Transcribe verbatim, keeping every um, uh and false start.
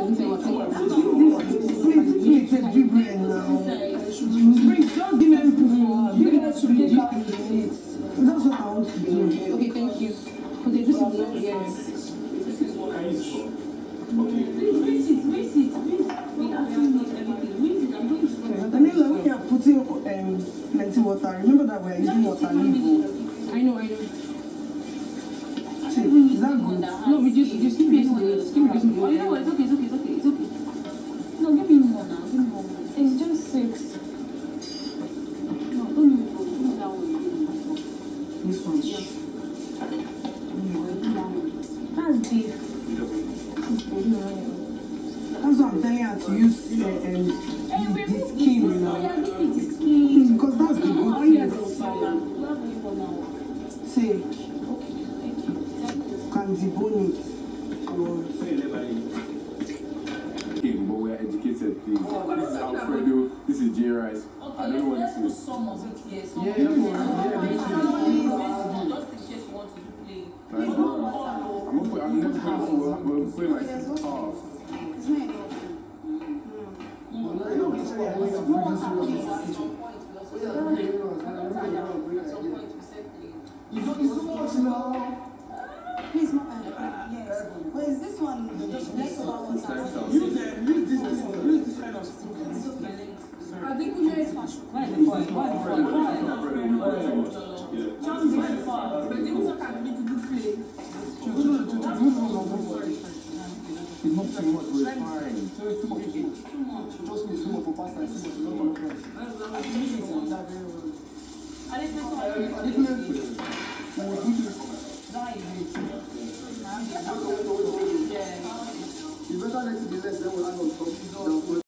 That's what I want to do. Okay, thank you. Okay, this is not yes. Okay. Please, rinse it, rinse it, rinse it. We actually need everything. Rinse it, I'm going to I mean, like, when you're putting um, plenty water, remember that we're using water level. I know, I know. See, is that good? No, reduce, reduce, keep reducing the keep reducing the. Oh, you know what? It's okay, it's okay, it's okay, it's okay. No, give me more now, give me more. It's just six. No, don't leave it for me. Put that one. This one. Yeah. That's beef. That's what I'm telling her to use uh, um, the, the skin, you know. Yeah, give me the skin. Because that's the good Oh, thing. yes, See, can debone it. Okay, but we're educated, please. This is Alfredo, this is J Rice. I don't know what this is. Some of it here. Some Yeah, of it yeah, here. yeah, Just in case you want to play. I'm gonna put, I'm never going to play my oh. You don't use so much now. Please, my yes. But is this one the next one? Use the use this use this kind of spoon. I think we should smash. Why the point? Why the point? Just be fast. But they also can make a good play. It's not too much, we're fine. So it's too much. Too much. Just me too much for pasta. Too much. I think this one. You better let it be less than what I know.